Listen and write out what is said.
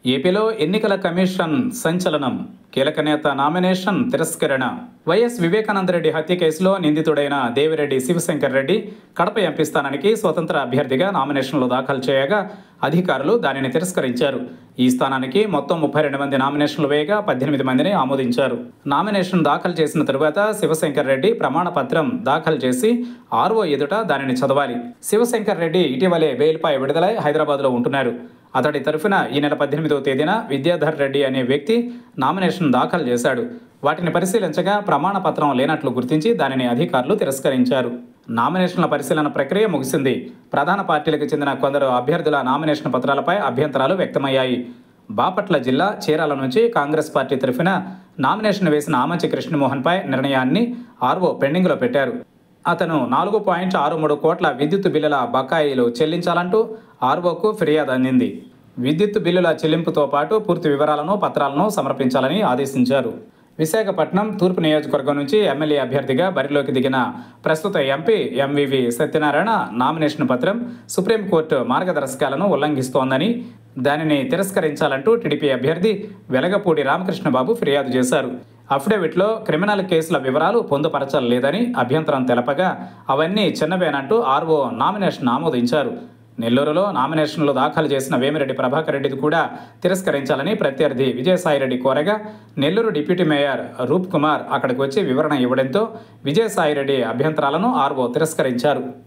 ఏపీలో ఎన్నికల కమిషన్ సంచలనం. కీలక నేత నామినేషన్ తిరస్కరణ. వైఎస్ వివేకానందరెడ్డి హత్య కేసులో నిందితుడైన దేవిరెడ్డి శివశంకర్ రెడ్డి కడప ఎంపీ స్థానానికి స్వతంత్ర అభ్యర్థిగా నామినేషన్లు దాఖలు చేయగా అధికారులు దానిని తిరస్కరించారు. ఈ స్థానానికి మొత్తం 32 మంది నామినేషన్లు వేయగా 18 మందిని ఆమోదించారు. నామినేషన్ దాఖలు చేసిన తరువాత శివశంకర్ రెడ్డి ప్రమాణ పత్రం దాఖలు చేసి ఆర్ఓ ఎదుట దానిని చదవాలి. శివశంకర్ రెడ్డి ఇటీవలే బెయిల్పై విడుదలై హైదరాబాద్లో ఉంటున్నారు. అతడి తరఫున ఈ నెల 18వ తేదీన విద్యాధర్ రెడ్డి అనే వ్యక్తి నామినేషన్ దాఖలు చేశాడు. వాటిని పరిశీలించగా ప్రమాణ పత్రం లేనట్లు గుర్తించి దానిని అధికారులు తిరస్కరించారు. నామినేషన్ల పరిశీలన ప్రక్రియ ముగిసింది. ప్రధాన పార్టీలకు చెందిన కొందరు అభ్యర్థుల నామినేషన్ పత్రాలపై అభ్యంతరాలు వ్యక్తమయ్యాయి. బాపట్ల జిల్లా చీరాల నుంచి కాంగ్రెస్ పార్టీ తరఫున నామినేషన్ వేసిన ఆమంచి కృష్ణమోహన్పై నిర్ణయాన్ని ఆర్ఓ పెండింగ్లో పెట్టారు. అతను 4.63 కోట్ల విద్యుత్ బిల్లుల బకాయిలు చెల్లించాలంటూ ఆర్ఓకు ఫిర్యాదు అందింది. విద్యుత్ బిల్లుల చెల్లింపుతో పాటు పూర్తి వివరాలను పత్రాలను సమర్పించాలని ఆదేశించారు. విశాఖపట్నం తూర్పు నియోజకవర్గం నుంచి ఎమ్మెల్యే అభ్యర్థిగా బరిలోకి దిగిన ప్రస్తుత ఎంపీ ఎంవివి సత్యనారాయణ నామినేషన్ పత్రం సుప్రీంకోర్టు మార్గదర్శకాలను ఉల్లంఘిస్తోందని, దానిని తిరస్కరించాలంటూ టీడీపీ అభ్యర్థి వెలగపూడి రామకృష్ణబాబు ఫిర్యాదు చేశారు. అఫిడవిట్లో క్రిమినల్ కేసుల వివరాలు పొందుపరచలేదని అభ్యంతరం తెలపగా అవన్నీ చిన్నవేనంటూ ఆర్ఓ నామినేషన్ ఆమోదించారు. నెల్లూరులో నామినేషన్లు దాఖలు చేసిన వేమిరెడ్డి ప్రభాకర్ రెడ్డిది కూడా తిరస్కరించాలని ప్రత్యర్థి విజయసాయిరెడ్డి కోరగా నెల్లూరు డిప్యూటీ మేయర్ రూప్ కుమార్ అక్కడికి వచ్చి వివరణ ఇవ్వడంతో విజయసాయిరెడ్డి అభ్యంతరాలను ఆర్ఓ తిరస్కరించారు.